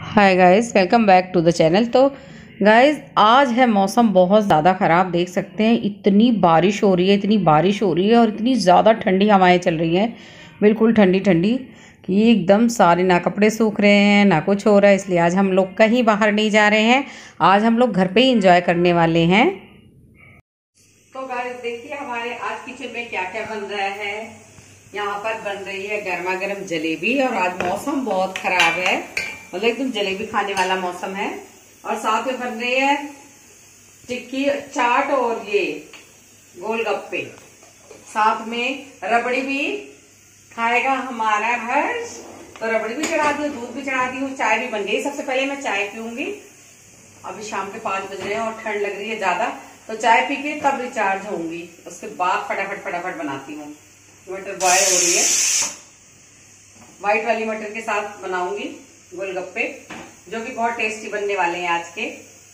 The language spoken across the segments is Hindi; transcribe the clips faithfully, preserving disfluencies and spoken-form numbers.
Hi guys, welcome back to the channel. तो गाइस आज है मौसम बहुत ज़्यादा ख़राब, देख सकते हैं इतनी बारिश हो रही है, इतनी बारिश हो रही है और इतनी ज़्यादा ठंडी हवाएं चल रही हैं, बिल्कुल ठंडी ठंडी कि एकदम सारे ना कपड़े सूख रहे हैं ना कुछ हो रहा है। इसलिए आज हम लोग कहीं बाहर नहीं जा रहे हैं, आज हम लोग घर पे ही इंजॉय करने वाले हैं। तो गाइस देखिए हमारे आज किचन में क्या क्या बन रहा है। यहाँ पर बन रही है गर्मा गर्म जलेबी और आज मौसम बहुत खराब है, मतलब एकदम जलेबी खाने वाला मौसम है। और साथ में बन रही है टिक्की चाट और ये गोलगप्पे, साथ में रबड़ी भी खाएगा हमारा हर्ष। तो रबड़ी भी चढ़ा दी, दूध भी चढ़ा दी हूँ, चाय भी बन गई। सबसे पहले मैं चाय पीऊंगी, अभी शाम के पांच बज रहे हैं और ठंड लग रही है ज्यादा, तो चाय पी के तब रिचार्ज होंगी। उसके बाद फटाफट फटाफट बनाती हूँ। मटर बॉयल हो रही है, व्हाइट वाली मटर के साथ बनाऊंगी गोलगप्पे, जो कि बहुत टेस्टी बनने वाले हैं आज के।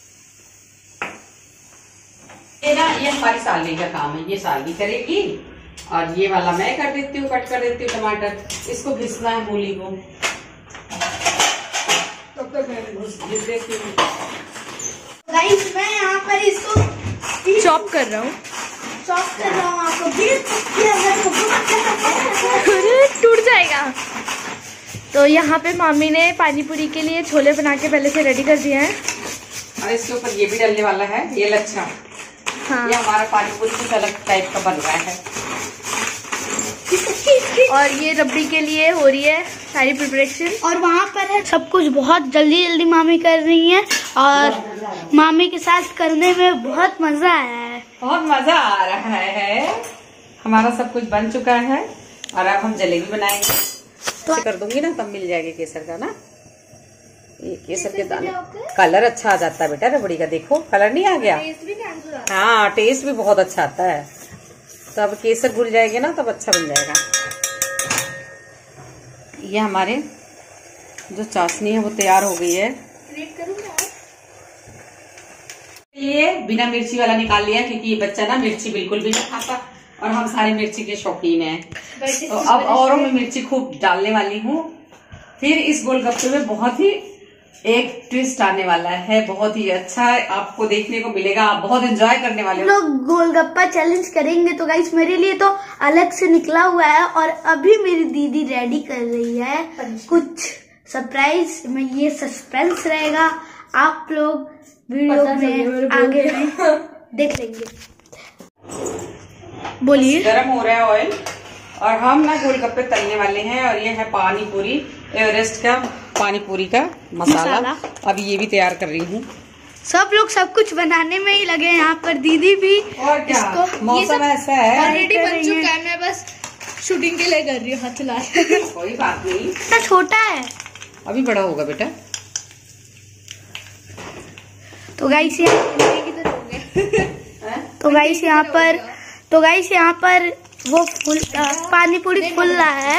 ये ना ये हमारी साली का काम है, ये साली करेगी और ये वाला मैं कर देती हूँ, कट कर देती हूँ टमाटर। इसको घिसना है मूली को, तब तक मैं घिस देती हूँ। गाइस मैं यहाँ पर इसको चॉप कर रहा हूँ चॉप कर रहा हूँ आपको टूट जाएगा। तो यहाँ पे मामी ने पानी पूरी के लिए छोले बना के पहले से रेडी कर दिए हैं और इसके ऊपर ये भी डलने वाला है, ये लच्छा। हाँ। ये हमारा पानी पूरी कुछ अलग टाइप का बन रहा है। और ये रबड़ी के लिए हो रही है सारी प्रिपरेशन। और वहाँ पर है सब कुछ बहुत जल्दी जल्दी मामी कर रही है और मामी के साथ करने में बहुत मजा आया है, बहुत मजा आ रहा है। हमारा सब कुछ बन चुका है और अब हम जलेबी बनाएंगे। तो कर दूंगी ना तब मिल जाएगी केसर का ना, ये केसर के दाने। कलर अच्छा आ जाता है बेटा रबड़ी का, देखो कलर नहीं आ गया। हाँ टेस्ट भी बहुत अच्छा आता है। तो अब केसर घुल जाएगी ना तब अच्छा बन जाएगा। ये हमारे जो चाशनी है वो तैयार हो गई है। ये बिना मिर्ची वाला निकाल लिया क्योंकि ये बच्चा ना मिर्ची बिल्कुल भी नहीं खाता और हम सारे मिर्ची के शौकीन हैं। तो अब औरों में मिर्ची खूब डालने वाली हूँ। फिर इस गोलगप्पे में बहुत ही एक ट्विस्ट आने वाला है, बहुत ही अच्छा आपको देखने को मिलेगा, आप बहुत एंजॉय करने वाले हो। लोग गोलगप्पा चैलेंज करेंगे तो गाइस मेरे लिए तो अलग से निकला हुआ है और अभी मेरी दीदी रेडी कर रही है कुछ सरप्राइज में। ये सस्पेंस रहेगा, आप लोग वीडियो में आगे में देख लेंगे। बोलिए। गरम हो रहा है ऑयल और हम ना गोलगप्पे तलने वाले हैं। और ये है पानी पूरी, एवरेस्ट का पानी पूरी का मसाला, मसाला। अब ये भी तैयार कर रही हूँ। सब लोग सब कुछ बनाने में ही लगे हैं, यहाँ पर दीदी भी। और क्या इसको, मौसम ऐसा है ऑलरेडी बन चुका है, मैं बस शूटिंग के लिए कर रही हूँ हाथ चला। कोई बात नहीं, इतना छोटा है, अभी बड़ा होगा बेटा। तो गाइस तो गाइस यहाँ पर तो गाइस यहाँ पर वो फुल पानी पूरी फुल रहा है,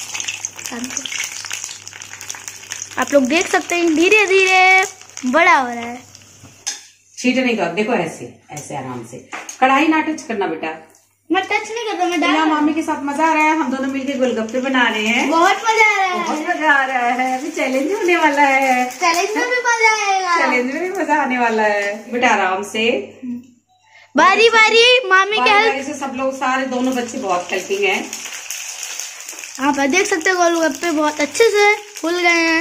आप लोग देख सकते हैं धीरे धीरे बड़ा हो रहा है। छीट नहीं कर, देखो ऐसे ऐसे आराम से, कढ़ाई ना टच करना बेटा। मैं टच नहीं करता, मैं डाल। मामी के साथ मजा आ रहा है, हम दोनों मिलकर गोलगप्पे बना रहे हैं, बहुत मजा आ रहा है, बहुत मजा आ रहा है। अभी चैलेंज होने वाला है, चैलेंज में भी मजा आएगा, चैलेंज में भी मजा आने वाला है बेटा। आराम से बारी बारी मामी के हेल्प से सब लोग, सारे दोनों बच्चे बहुत हेल्पिंग हैं। आप देख सकते हैं गोलगप्पे बहुत अच्छे से फूल गए हैं।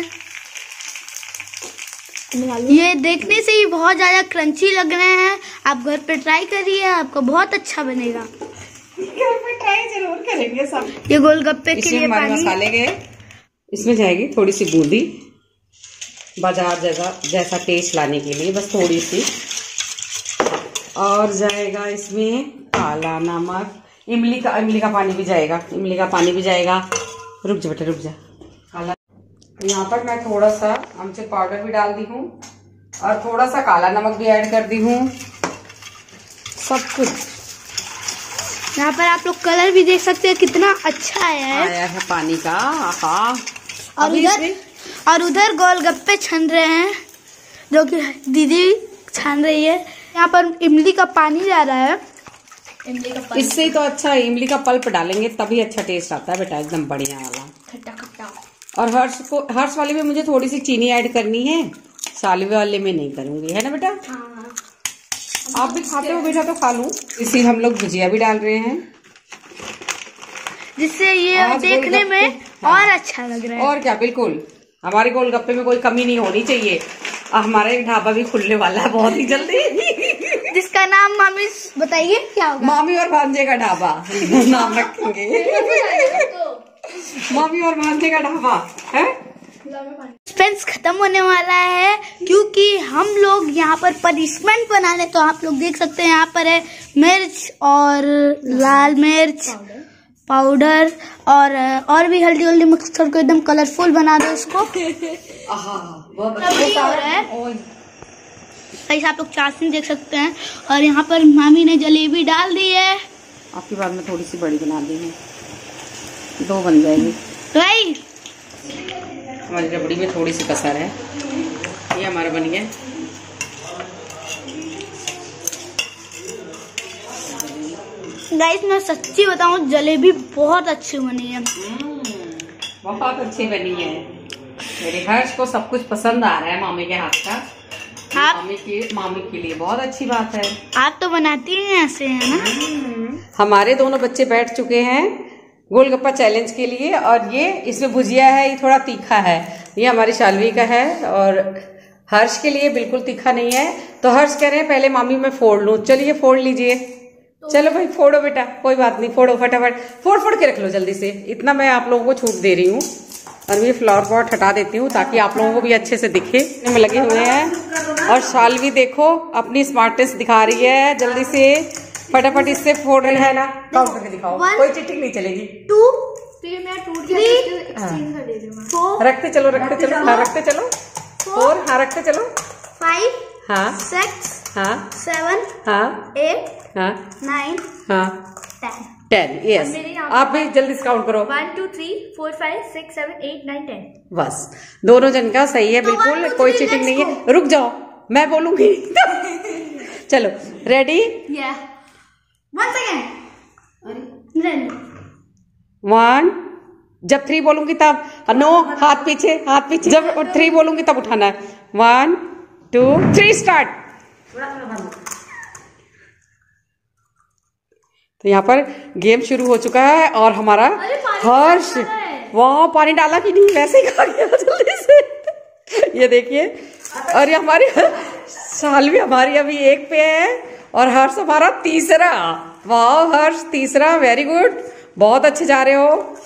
ये देखने से ही बहुत ज्यादा क्रंची लग रहे हैं। आप घर पे ट्राई करिए, आपको बहुत अच्छा बनेगा। घर पे ट्राई जरूर करेंगे सब। ये गोलगप्पे के लिए हमारे मसाले गए, इसमें जाएगी थोड़ी सी बूंदी, बाजार जैसा जैसा टेस्ट लाने के लिए बस थोड़ी सी। और जाएगा इसमें काला नमक, इमली का इमली का पानी भी जाएगा, इमली का पानी भी जाएगा। रुक जा बेटा रुक जा। काला, यहाँ पर मैं थोड़ा सा आमचूर पाउडर भी डाल दी हूँ और थोड़ा सा काला नमक भी ऐड कर दी हूँ। सब कुछ यहाँ पर आप लोग कलर भी देख सकते हैं कितना अच्छा आया है, आया है पानी का। हाँ और उधर और उधर गोलगप्पे छन रहे हैं जो कि दीदी छान रही है। यहाँ पर इमली का पानी जा रहा है, इमली का पानी। इससे ही तो अच्छा है, इमली का पल्प डालेंगे तभी अच्छा टेस्ट आता है बेटा, एकदम बढ़िया वाला खट्टा खट्टा। और हर्ष को, हर्ष वाले में मुझे थोड़ी सी चीनी ऐड करनी है, सालवे वाले में नहीं करूंगी, है ना बेटा? हाँ। आप भी खाते हो बेटा तो खा लूं। इसी हम लोग भुजिया भी डाल रहे हैं, जिससे ये देखने में और अच्छा लग रहा है। और क्या, बिल्कुल हमारे गोलगप्पे में कोई कमी नहीं होनी चाहिए। हमारा एक ढाबा भी खुलने वाला है बहुत ही जल्दी, जिसका नाम मामी बताइए क्या होगा? मामी और भांजे का ढाबा नाम रखेंगे। मामी और भांजे का ढाबा है। सस्पेंस खत्म होने वाला है, क्योंकि हम लोग यहाँ पर पनिशमेंट बनाने, तो आप लोग देख सकते हैं यहाँ पर है मिर्च और लाल मिर्च पाउडर और और भी हल्दी हल्दी मिक्स करके एकदम कलरफुल बना दो इसको। ऐसा आप लोग चाशनी देख सकते हैं। और यहाँ पर मामी ने जलेबी डाल दी है। आपकी बात में थोड़ी सी बड़ी बना दी है, दो बन जाएगी भाई। हमारी रबड़ी में थोड़ी सी कसर है, ये हमारा बन गया। गाइस मैं सच्ची बताऊं, जलेबी बहुत अच्छी बनी है, बहुत अच्छी बनी है। मेरे हर्ष को सब कुछ पसंद आ रहा है मामी के हाथ का। आप मामी की मामी के लिए बहुत अच्छी बात है। आप तो बनाती हैं ऐसे, है ना? हमारे दोनों बच्चे बैठ चुके हैं गोलगप्पा चैलेंज के लिए, और ये इसमें भुजिया है, ये थोड़ा तीखा है। ये हमारी शालवी का है और हर्ष के लिए बिल्कुल तीखा नहीं है। तो हर्ष कह रहे हैं पहले मामी मैं फोड़ लूं। चलिए फोड़ लीजिए। तो चलो भाई फोड़ो बेटा, कोई बात नहीं, फोड़ो फटाफट, फोड़ फोड़ के रख लो जल्दी से। इतना मैं आप लोगों को छूट दे रही हूँ। और ये फ्लावर पॉट हटा देती हूँ ताकि आप लोगों को भी अच्छे से दिखे। में लगे हुए हैं और शालवी देखो अपनी स्मार्टनेस दिखा रही है, जल्दी से फटाफट इससे फोड़ रही है ना। काउंट करके दिखाओ, कोई चिटिंग नहीं चलेगी। टू थ्री फोर, रखते चलो रखते चलो, हाँ रखते चलो। फोर, हाँ रखते चलो। फाइव, हाँ सिक्स, हाँ सेवन, हाँ एट, हाँ नाइन, हाँ टेन। Ten, yes. आप भी जल्दी से काउंट करो। One two three four five six seven eight nine ten. बस दोनों जन का सही है, बिल्कुल कोई चीटिंग नहीं है। रुक जाओ, मैं बोलूंगी। चलो रेडी, वन सेकेंड, वन। जब थ्री बोलूंगी तब, नो हाथ पीछे, हाथ पीछे। जब थ्री बोलूंगी तब उठाना है। One two three start. तो यहाँ पर गेम शुरू हो चुका है और हमारा हर्ष, वाह पानी डाला कि नहीं, वैसे ही खा गया जल्दी से। ये देखिए, और ये हमारी शालवी हमारी अभी एक पे है और हर्ष हमारा तीसरा। वाह हर्ष तीसरा, वेरी गुड, बहुत अच्छे जा रहे हो।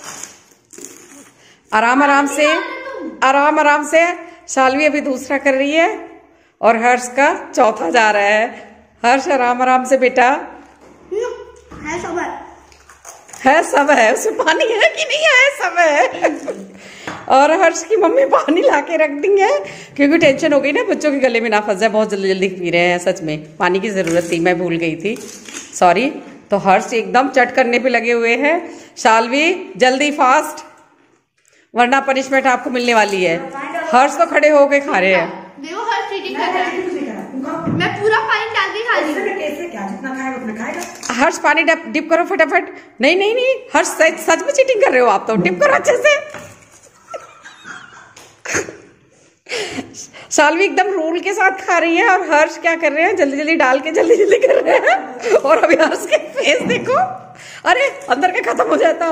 आराम आराम से, आराम आराम से। शालवी अभी दूसरा कर रही है और हर्ष का चौथा जा रहा है। हर्ष आराम आराम से बेटा। है सब है, है सब है, उसमें पानी है कि नहीं है, सब है। और हर्ष की मम्मी पानी लाके रख दी है क्योंकि टेंशन हो गई ना बच्चों के गले में ना फंस जाए, बहुत जल्दी जल्दी पी रहे हैं। सच में पानी की जरूरत थी, मैं भूल गई थी, सॉरी। तो हर्ष एकदम चट करने पे लगे हुए हैं। शालवी जल्दी फास्ट, वरना पनिशमेंट आपको मिलने वाली है। हर्ष तो खड़े होके खा रहे हैं। देखो हर्ष चीटिंग कर रहा है। मैं पूरा पानी डाल के खा रही हूँ। हर्ष पानी डिप करो फटाफट। नहीं नहीं नहीं हर्ष सच में चीटिंग कर रहे हो आप, तो डिप करो अच्छे से। शालवी एकदम रूल के साथ खा रही है और हर्ष क्या कर रहे हैं, जल्दी जल्दी डाल के जल्दी जल्दी कर रहे हैं। और अभी हर्ष के फेस देखो, अरे अंदर का खत्म हो जाता।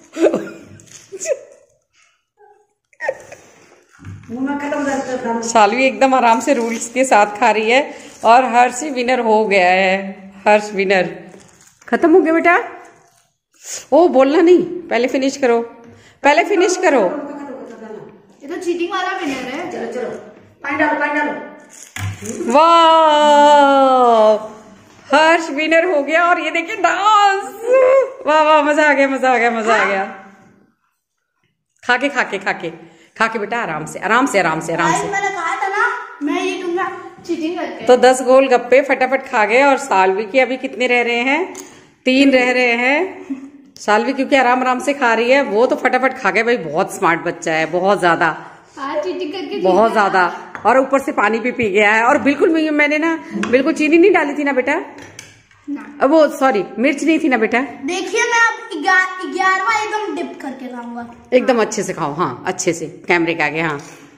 शालवी एकदम आराम से रूल्स के साथ खा रही है और हर्ष विनर हो गया है। हर्ष विनर खत्म हो गया बेटा। ओ बोलना नहीं, पहले फिनिश करो, पहले फिनिश करो। ये तो चीटिंग वाला विनर है। चलो चलो पानी डालो, पानी डालो। वाह हर्ष विनर हो गया। और ये देखिए डांस, वाह वाह मजा आ गया, मजा आ गया, मजा आ गया। खाके खाके खाके खाके बेटा, आराम से आराम से आराम से आराम से। मैंने कहा था ना मैं ये दूंगा चीटिंग करके। तो दस गोल गप्पे फटाफट खा गए। और सालवी की अभी कितने रह रहे हैं, तीन रह रहे हैं। सालवी क्योंकि आराम आराम से खा रही है, वो तो फटाफट खा गए। भाई बहुत स्मार्ट बच्चा है, बहुत ज्यादा, चीटिंग करके बहुत ज्यादा। और ऊपर से पानी भी पी गया है। और बिल्कुल मैंने ना बिल्कुल चीनी नहीं डाली थी ना बेटा, अब वो सॉरी मिर्च नहीं थी ना बेटा। देखिए मैं अब ग्यारहवा एकदम डिप करके खाऊंगा। एकदम अच्छे से खाओ, हाँ अच्छे से कैमरे के आगे। हाँ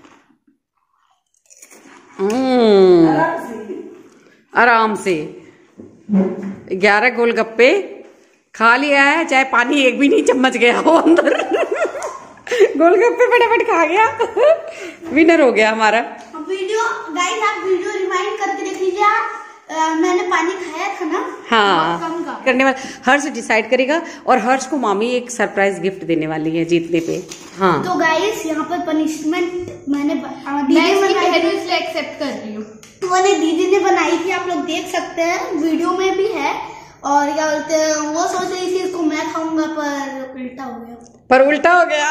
आराम से ग्यारह गोलगप्पे खा लिया है, चाहे पानी एक भी नहीं चम्मच गया हो अंदर। गोलगप्पे फटाफट खा गया, विनर हो गया हमारा। वीडियो गाइस आप वीडियो रिवाइंड करके देख लीजिए। मैंने पानी खाया था ना। हाँ करने वाला हर्ष डिसाइड करेगा, और हर्ष को मामी एक सरप्राइज गिफ्ट देने वाली है जीतने पे। हाँ तो गाइस यहाँ पर पनिशमेंट मैंने इसलिए एक्सेप्ट कर रही हूँ। मैंने दीदी ने बनाई थी, आप लोग देख सकते हैं वीडियो में भी है। और क्या बोलते हैं, वो सोच रही थी इसको मैं खाऊंगा पर उल्टा हो गया। पर उल्टा हो गया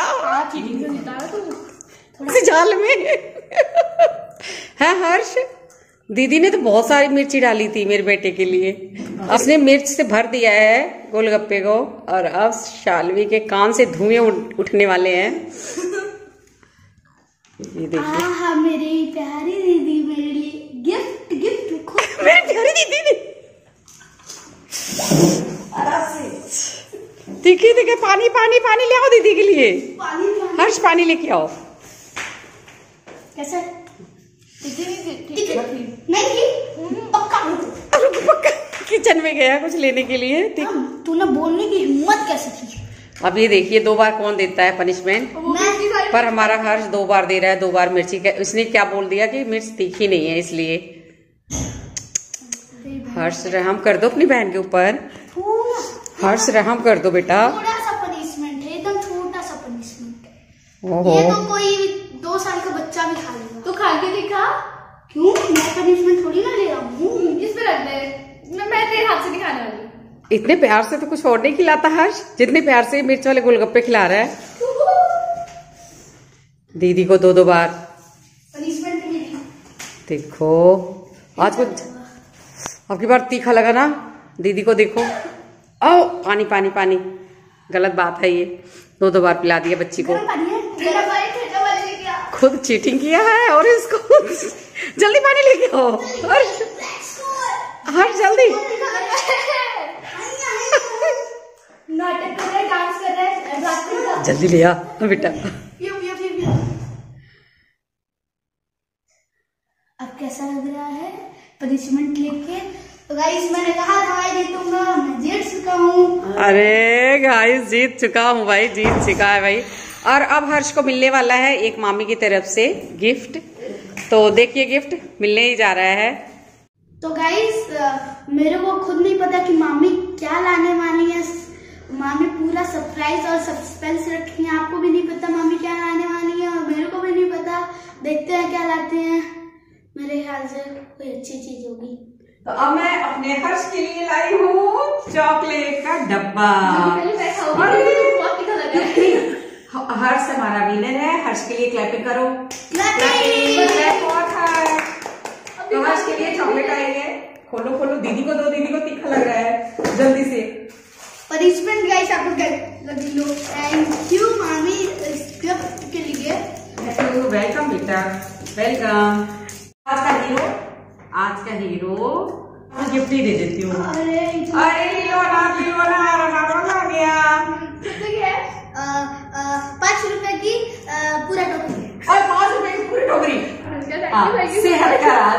थोड़ा जाल में। है हर्ष, दीदी ने तो बहुत सारी मिर्ची डाली थी मेरे बेटे के लिए। उसने मिर्च से भर दिया है गोलगप्पे को, और अब शालवी के कान से धुएं उठने वाले हैं। ये देखिए हाँ मेरी प्यारी दीदी मेरे लिए गिफ्ट गिफ्ट मेरी प्यारी दीदी ने देखिए देखिए पानी पानी पानी ले आओ दीदी के लिए। पानी, पानी। हर्ष पानी लेके आओ। कैसे नहीं पक्का पक्का किचन में गया कुछ लेने के लिए। तूने बोलने की हिम्मत कैसे की? अब ये देखिए दो बार कौन देता है पनिशमेंट, पर हमारा हर्ष दो बार दे रहा है। दो बार मिर्ची का, उसने क्या बोल दिया कि मिर्च तीखी नहीं है, इसलिए। हर्ष रहम कर दो अपनी बहन के ऊपर। हर्ष रहम कर दो बेटा। थोड़ा सा पनिशमेंट है, एकदम छोटा सा पनिशमेंट है। ओहो ये तो कोई दो साल का बच्चा भी खा लेगा। तो खा के दिखा। क्यों? मैं पनिशमेंट थोड़ी ना ले रहा हूँ। इस पे रख दे, मैं तेरे हाथ से नहीं खाने वाली। इतने प्यार से तो कुछ और नहीं खिलाता हर्ष, जितने प्यार से मिर्च वाले गोलगप्पे खिला रहा है। दीदी को दो दो बार पनिशमेंट मिली। देखो आज कुछ आपकी बार तीखा लगा ना, दीदी को देखो। आओ पानी पानी पानी, गलत बात है ये। दो दो बार पिला दिया बच्ची को। खुद चीटिंग किया है और इसको जल्दी पानी लेके आओ हर्ष, हर्ष जल्दी। नाटक कर रहे हैं, डांस कर रहे हैं, जल्दी ले आ बेटा। अब कैसा लग रहा है पनिशमेंट लेके? तो गाइस मैंने कहा था मैं जीतूंगा, मैं जीत चुका हूँ। अरे गाइस जीत चुका हूँ भाई, जीत चुका है भाई। और अब हर्ष को मिलने वाला है एक मामी की तरफ से गिफ्ट। तो देखिए गिफ्ट मिलने ही जा रहा है। तो गाइस मेरे को खुद नहीं पता कि मामी क्या लाने वाली है। मामी पूरा सरप्राइज और सस्पेंस रखी है। आपको भी नहीं पता मामी क्या लाने वाली है, और मेरे को भी नहीं पता। देखते हैं क्या लाते हैं। मेरे ख्याल से कोई अच्छी चीज होगी। तो अब मैं अपने हर्ष के लिए लाई हूँ चॉकलेट का डब्बा। हर्ष हमारा विनर है। हर्ष के लिए क्लैपिंग करो। तो हर्ष के लिए चॉकलेट आई है। खोलो खोलो, दीदी को दो, दीदी को तीखा लग रहा है, जल्दी से। पनिशमेंट गाइस आपको लगी लो। थैंक यू मामी इस गिफ्ट के लिए। वेलकम बेटा, वेलकम। आज का हीरो, आज का हीरो मैं गिफ्ट ही दे देती हूँ। अरे अरे लियोना लियोना आ गया। कितने की है? पाँच रुपए की पूरा टोकरी। और पाँच रुपए की पूरी टोकरी। सेहत का हाल।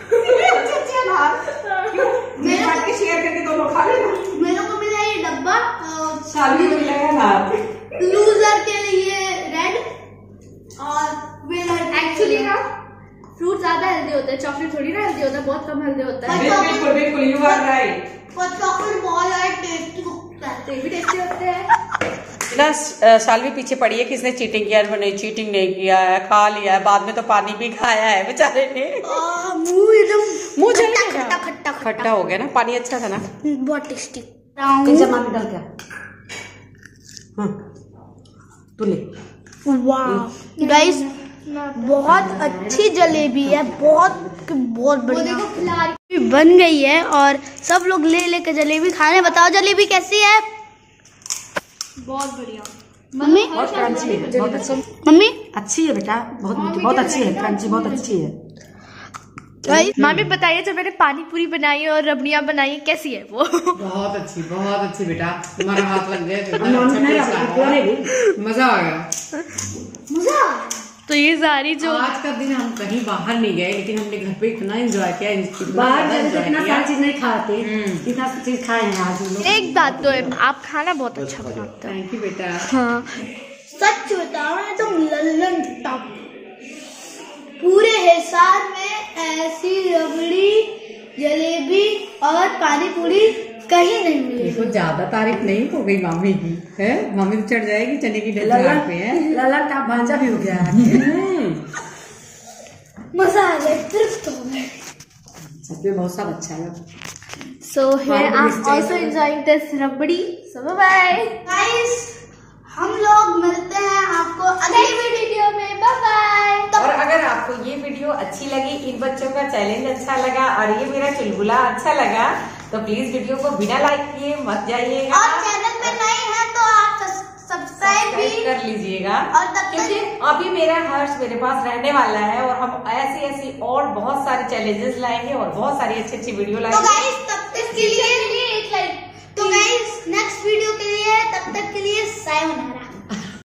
मेरे साथ के शेयर करके दोनों खा लेना। मेरे को मिला ये डब्बा, शादी को मिलेगा ना। लूजर के लिए रेड और विनर एक्चुअली ना फ्रूट ज्यादा हेल्दी होता है, चॉकलेट थोड़ी ना हेल्दी होता है, बहुत कम हेल्दी होता है। बिल्कुल बिल्कुल, यू आर राइट। पर चॉकलेट बहुत ज्यादा टेस्टी होता है, भी टेस्टी होते हैं ना। शालवी पीछे पड़ी है, किसने चीटिंग किया? नहीं चीटिंग नहीं किया है, खा लिया है, बाद में तो पानी भी खाया है बेचारे ने। मुंह एकदम मुंह जल खट्टा गया, खट्टा खट्टा हो गया ना। पानी अच्छा था ना, बहुत टेस्टी। जमाने डाल क्या? हाँ तू ले। वाह गाइस बहुत अच्छी जलेबी है, बहुत बहुत बढ़िया बन गई है। और सब लोग ले लेकर जलेबी खाने। बताओ जलेबी कैसी है? बहुत बढ़िया मम्मी। बहुत क्रंची है, बहुत अच्छी मम्मी अच्छी है बेटा, बहुत बहुत अच्छी है, क्रंची बहुत अच्छी है। मामी बताइए, जब मैंने पानी पूरी बनाई और रबड़ियाँ बनाई कैसी है वो? बहुत अच्छी, बहुत अच्छी बेटा, तुम्हारा हाथ लग गया, मजा आ गया, मजा। तो ये सारी जो आज का दिन हम कहीं बाहर नहीं गए, लेकिन हमने घर पे इतना एंजॉय किया, बाहर इतना सारी चीज नहीं खाते, इतना चीज खाए हैं आज हम लोग। एक बात तो है, आप खाना बहुत अच्छा बनाते हो। थैंक यू बेटा। हाँ सच बताओ ना, तुम लल्लन टॉप पूरे हिसार में ऐसी रबड़ी, जलेबी और पानी पूरी कहीं नहीं मिली। देखो ज्यादा तारीफ नहीं हो गई मामी की, है मामी तो चढ़ जाएगी चने की डलिया पे है। लल्लन का भांजा भी हो गया है। मजा आ गया, तृप्त हो गए। सच में बहुत सब अच्छा है। So here I'm also enjoying this rabri. So bye bye guys, हम लोग मिलते हैं आपको अगली वीडियो में। Bye bye. और अगर आपको ये वीडियो अच्छी लगी, इन बच्चों का चैलेंज अच्छा लगा और ये मेरा चुलबुला अच्छा लगा, तो प्लीज वीडियो को बिना लाइक किए मत जाइएगा। और चैनल पे नए हैं तो आप सब्सक्राइब भी कर लीजिएगा। और तब क्योंकि अभी मेरा हर्ष मेरे पास रहने वाला है और हम ऐसी ऐसी और बहुत सारे चैलेंजेस लाएंगे और बहुत सारी अच्छी अच्छी वीडियो लाएंगे। तो गाइस